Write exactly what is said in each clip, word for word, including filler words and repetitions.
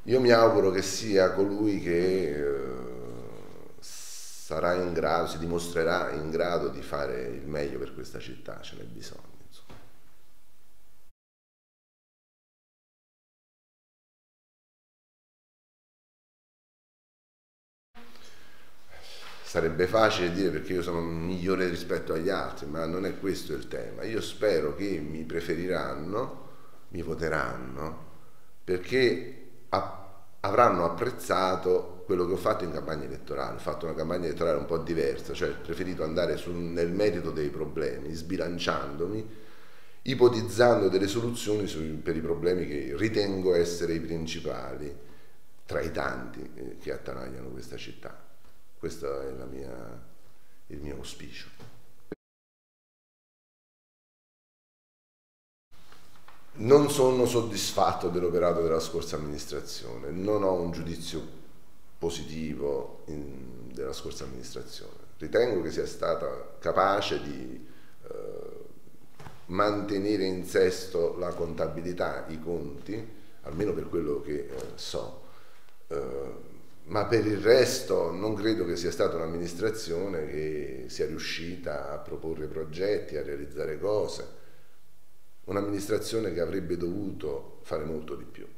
io mi auguro che sia colui che eh, sarà in grado, si dimostrerà in grado di fare il meglio per questa città, ce n'è bisogno. Insomma. Sarebbe facile dire perché io sono migliore rispetto agli altri, ma non è questo il tema. Io spero che mi preferiranno, mi voteranno, perché avranno apprezzato quello che ho fatto in campagna elettorale. Ho fatto una campagna elettorale un po' diversa, cioè ho preferito andare sul, nel merito dei problemi, sbilanciandomi, ipotizzando delle soluzioni su, per i problemi che ritengo essere i principali tra i tanti eh, che attanagliano questa città. Questo è la mia, il mio auspicio. Non sono soddisfatto dell'operato della scorsa amministrazione, non ho un giudizio positivo in, della scorsa amministrazione. Ritengo che sia stata capace di eh, mantenere in sesto la contabilità, i conti, almeno per quello che eh, so. Eh, ma per il resto non credo che sia stata un'amministrazione che sia riuscita a proporre progetti, a realizzare cose, un'amministrazione che avrebbe dovuto fare molto di più.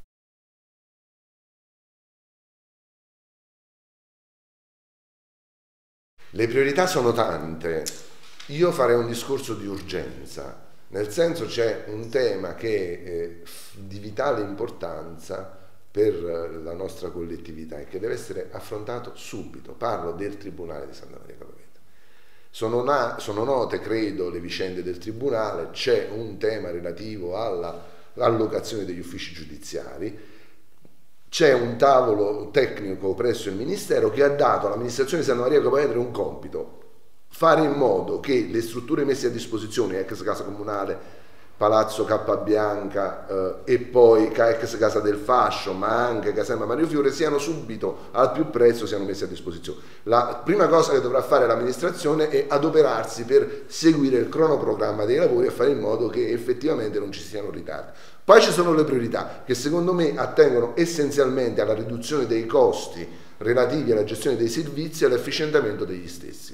Le priorità sono tante, io farei un discorso di urgenza, nel senso c'è un tema che è di vitale importanza per la nostra collettività e che deve essere affrontato subito. Parlo del Tribunale di Santa Maria Capua Vetere. Sono, sono note, credo, le vicende del Tribunale, c'è un tema relativo all'allocazione degli uffici giudiziari, c'è un tavolo tecnico presso il Ministero che ha dato all'amministrazione di Santa Maria Capua Vetere un compito: fare in modo che le strutture messe a disposizione, ex casa comunale, Palazzo Cappabianca eh, e poi ex Casa del Fascio, ma anche Caserma Mario Fiore, siano subito al più presto siano messi a disposizione. La prima cosa che dovrà fare l'amministrazione è adoperarsi per seguire il cronoprogramma dei lavori e fare in modo che effettivamente non ci siano ritardi. Poi ci sono le priorità che secondo me attengono essenzialmente alla riduzione dei costi relativi alla gestione dei servizi e all'efficientamento degli stessi.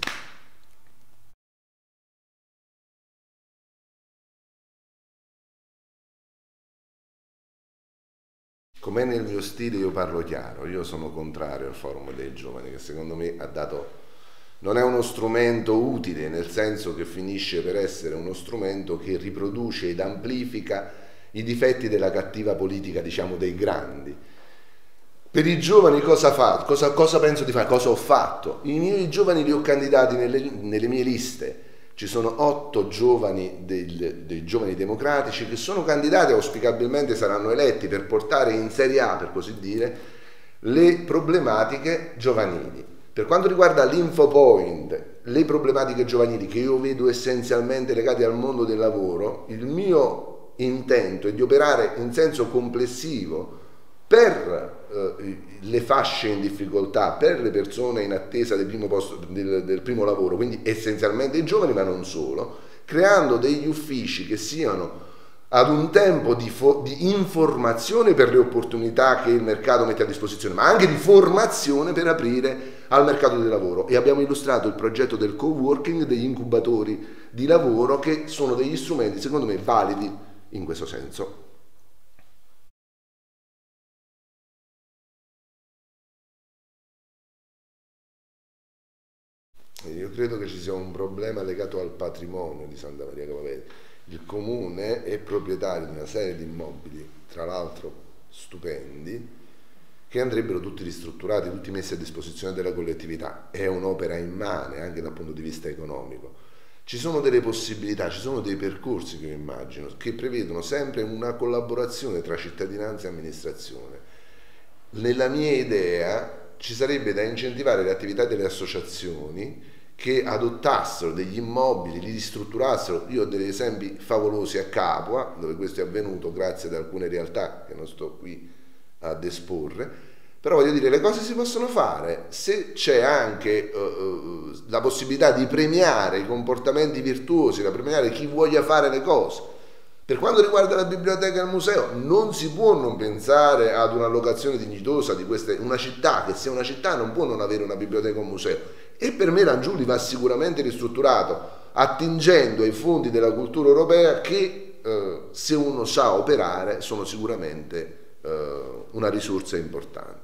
Com'è nel mio stile io parlo chiaro, io sono contrario al forum dei giovani che secondo me ha dato, non è uno strumento utile, nel senso che finisce per essere uno strumento che riproduce ed amplifica i difetti della cattiva politica, diciamo, dei grandi. Per i giovani cosa fa? Cosa, cosa penso di fare? Cosa ho fatto? I miei giovani li ho candidati nelle, nelle mie liste. Ci sono otto giovani del, dei giovani democratici che sono candidati, auspicabilmente saranno eletti per portare in Serie A, per così dire, le problematiche giovanili. Per quanto riguarda l'Infopoint, le problematiche giovanili che io vedo essenzialmente legate al mondo del lavoro, il mio intento è di operare in senso complessivo per eh, le fasce in difficoltà, per le persone in attesa del primo, posto, del, del primo lavoro, quindi essenzialmente i giovani, ma non solo, creando degli uffici che siano ad un tempo di, di informazione per le opportunità che il mercato mette a disposizione, ma anche di formazione per aprire al mercato del lavoro. E abbiamo illustrato il progetto del co-working, degli incubatori di lavoro, che sono degli strumenti, secondo me, validi in questo senso. Io credo che ci sia un problema legato al patrimonio di Santa Maria Capua Vetere. Il comune è proprietario di una serie di immobili, tra l'altro stupendi, che andrebbero tutti ristrutturati, tutti messi a disposizione della collettività. È un'opera immane anche dal punto di vista economico. Ci sono delle possibilità, ci sono dei percorsi che io immagino, che prevedono sempre una collaborazione tra cittadinanza e amministrazione. Nella mia idea ci sarebbe da incentivare le attività delle associazioni che adottassero degli immobili, li ristrutturassero. Io ho degli esempi favolosi a Capua, dove questo è avvenuto grazie ad alcune realtà che non sto qui ad esporre, però voglio dire, le cose si possono fare se c'è anche uh, la possibilità di premiare i comportamenti virtuosi, da premiare chi voglia fare le cose. Per quanto riguarda la biblioteca e il museo, non si può non pensare ad una locazione dignitosa di queste, una città che sia una città non può non avere una biblioteca o un museo, e per me l'Angiuli va sicuramente ristrutturato attingendo ai fondi della cultura europea che eh, se uno sa operare sono sicuramente eh, una risorsa importante.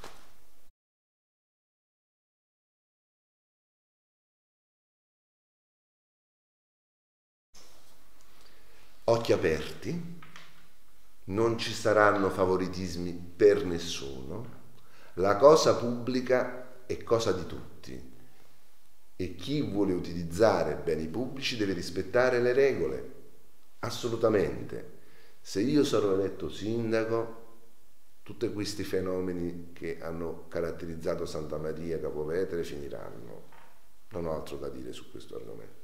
Occhi aperti, non ci saranno favoritismi per nessuno, la cosa pubblica è cosa di tutti e chi vuole utilizzare beni pubblici deve rispettare le regole, assolutamente. Se io sarò eletto sindaco, tutti questi fenomeni che hanno caratterizzato Santa Maria Capua Vetere finiranno. Non ho altro da dire su questo argomento.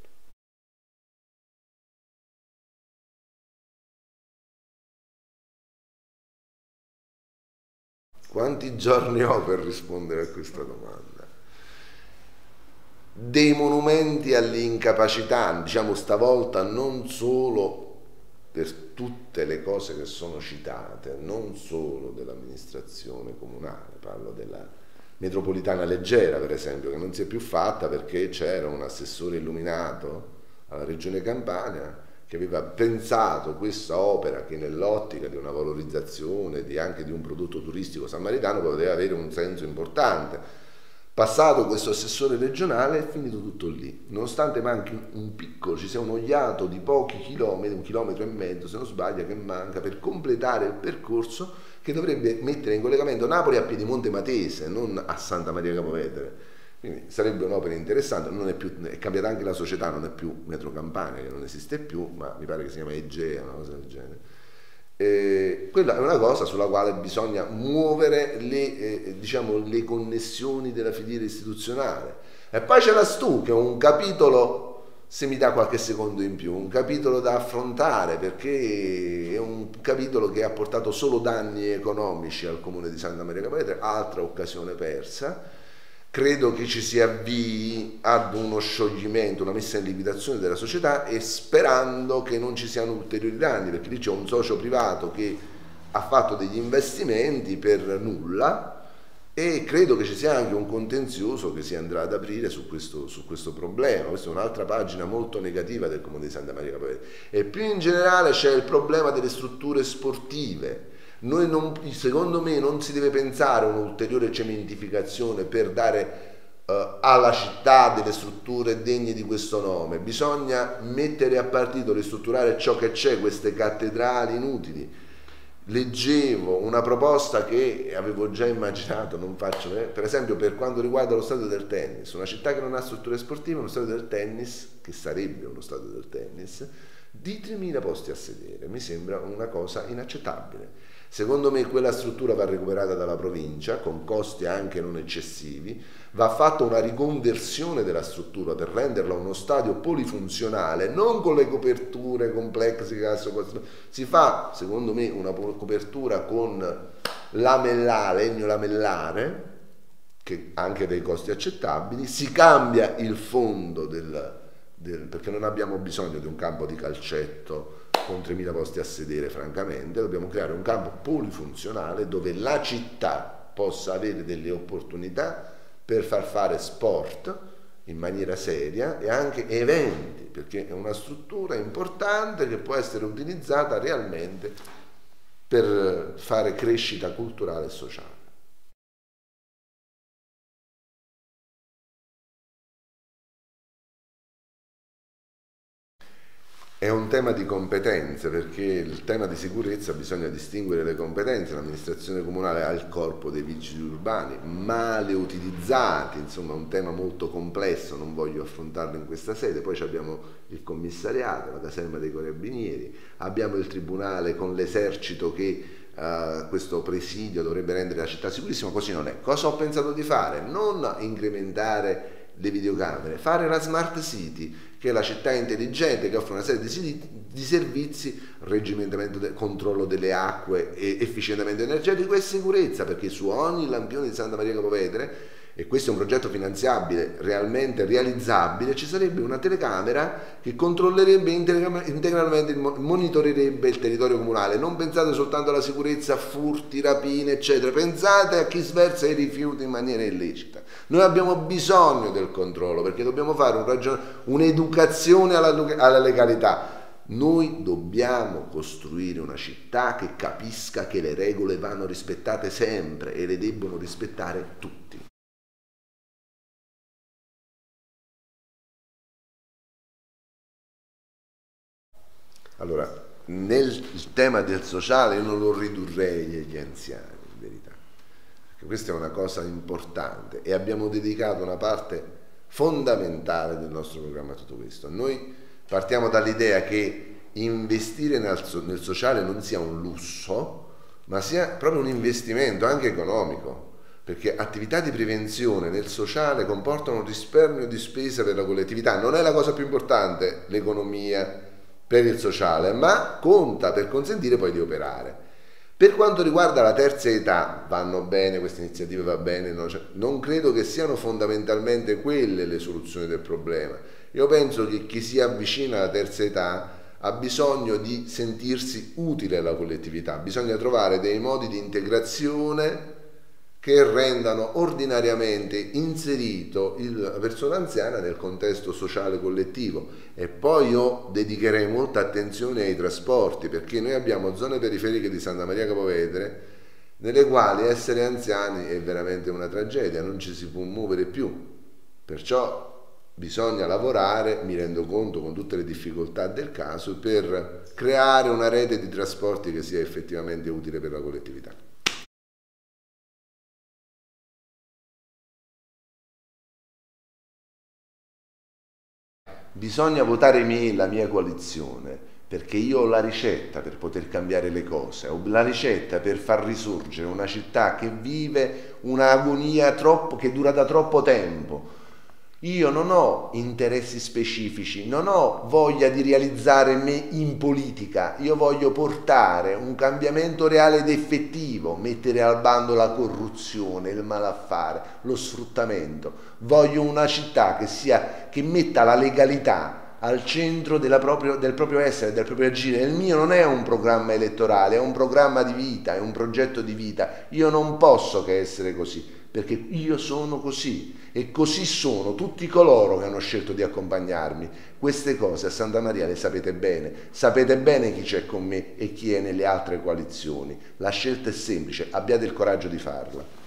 Quanti giorni ho per rispondere a questa domanda? Dei monumenti all'incapacità, diciamo stavolta non solo per tutte le cose che sono citate, non solo dell'amministrazione comunale, parlo della metropolitana leggera per esempio, che non si è più fatta perché c'era un assessore illuminato alla Regione Campania che aveva pensato questa opera che nell'ottica di una valorizzazione di, anche di un prodotto turistico sammaritano poteva avere un senso importante. Passato questo assessore regionale è finito tutto lì, nonostante manchi un piccolo, ci sia un ogliato di pochi chilometri, un chilometro e mezzo se non sbaglio che manca per completare il percorso che dovrebbe mettere in collegamento Napoli a Piedimonte Matese, non a Santa Maria Capua Vetere. Quindi sarebbe un'opera interessante, non è, più, è cambiata anche la società, non è più Metro Campania, che non esiste più, ma mi pare che si chiama Egea, una cosa del genere. Eh, quella è una cosa sulla quale bisogna muovere le, eh, diciamo, le connessioni della filiera istituzionale. E poi c'è la Stu, che è un capitolo, se mi dà qualche secondo in più, un capitolo da affrontare, perché è un capitolo che ha portato solo danni economici al comune di Santa Maria Capua Vetere, altra occasione persa. Credo che ci si avvii ad uno scioglimento, una messa in liquidazione della società e sperando che non ci siano ulteriori danni, perché lì c'è un socio privato che ha fatto degli investimenti per nulla e credo che ci sia anche un contenzioso che si andrà ad aprire su questo, su questo problema. Questa è un'altra pagina molto negativa del comune di Santa Maria Capua Vetere. E più in generale c'è il problema delle strutture sportive. Noi non, secondo me non si deve pensare a un'ulteriore cementificazione per dare eh, alla città delle strutture degne di questo nome, bisogna mettere a partito, ristrutturare ciò che c'è, queste cattedrali inutili. Leggevo una proposta che avevo già immaginato, non faccio, eh, per esempio per quanto riguarda lo stadio del tennis, una città che non ha strutture sportive, uno stadio del tennis, che sarebbe uno stadio del tennis, di tremila posti a sedere, mi sembra una cosa inaccettabile. Secondo me quella struttura va recuperata dalla provincia con costi anche non eccessivi, va fatta una riconversione della struttura per renderla uno stadio polifunzionale, non con le coperture con plexiglass, si fa secondo me una copertura con lamellare, legno lamellare, che ha anche dei costi accettabili, si cambia il fondo del, del perché non abbiamo bisogno di un campo di calcetto con tremila posti a sedere, francamente dobbiamo creare un campo polifunzionale dove la città possa avere delle opportunità per far fare sport in maniera seria e anche eventi, perché è una struttura importante che può essere utilizzata realmente per fare crescita culturale e sociale. È un tema di competenze, perché il tema di sicurezza bisogna distinguere le competenze. L'amministrazione comunale ha il corpo dei vigili urbani, male utilizzati, insomma un tema molto complesso, non voglio affrontarlo in questa sede. Poi abbiamo il commissariato, la caserma dei carabinieri, abbiamo il tribunale con l'esercito che uh, questo presidio dovrebbe rendere la città sicurissima, così non è. Cosa ho pensato di fare? Non incrementare le videocamere, fare la smart city, che è la città intelligente che offre una serie di, di servizi, reggimentamento del controllo delle acque, e efficientamento energetico e sicurezza, perché su ogni lampione di Santa Maria Capua Vetere e questo è un progetto finanziabile, realmente realizzabile, ci sarebbe una telecamera che controllerebbe integralmente, monitorerebbe il territorio comunale. Non pensate soltanto alla sicurezza, furti, rapine, eccetera, pensate a chi sversa i rifiuti in maniera illecita. Noi abbiamo bisogno del controllo perché dobbiamo fare un ragion- un'educazione alla, alla legalità. Noi dobbiamo costruire una città che capisca che le regole vanno rispettate sempre e le debbono rispettare tutti. Allora, nel tema del sociale io non lo ridurrei agli anziani, in verità, perché questa è una cosa importante e abbiamo dedicato una parte fondamentale del nostro programma a tutto questo. Noi partiamo dall'idea che investire nel, nel sociale non sia un lusso, ma sia proprio un investimento anche economico, perché attività di prevenzione nel sociale comportano un risparmio di spesa per la collettività. Non è la cosa più importante l'economia per il sociale, ma conta per consentire poi di operare. Per quanto riguarda la terza età, vanno bene queste iniziative, va bene, no? Cioè, non credo che siano fondamentalmente quelle le soluzioni del problema. Io penso che chi si avvicina alla terza età ha bisogno di sentirsi utile alla collettività, bisogna trovare dei modi di integrazione che rendano ordinariamente inserito la persona anziana nel contesto sociale collettivo. E poi io dedicherei molta attenzione ai trasporti, perché noi abbiamo zone periferiche di Santa Maria Capua Vetere nelle quali essere anziani è veramente una tragedia, non ci si può muovere più, perciò bisogna lavorare, mi rendo conto con tutte le difficoltà del caso, per creare una rete di trasporti che sia effettivamente utile per la collettività. Bisogna votare me, la mia coalizione, perché io ho la ricetta per poter cambiare le cose, ho la ricetta per far risorgere una città che vive un'agonia troppo, che dura da troppo tempo. Io non ho interessi specifici, non ho voglia di realizzare me in politica, io voglio portare un cambiamento reale ed effettivo, mettere al bando la corruzione, il malaffare, lo sfruttamento. Voglio una città che, sia, che metta la legalità al centro della proprio, del proprio essere, del proprio agire. Il mio non è un programma elettorale, è un programma di vita, è un progetto di vita. Io non posso che essere così, perché io sono così e così sono tutti coloro che hanno scelto di accompagnarmi. Queste cose a Santa Maria le sapete bene, sapete bene chi c'è con me e chi è nelle altre coalizioni. La scelta è semplice, abbiate il coraggio di farla.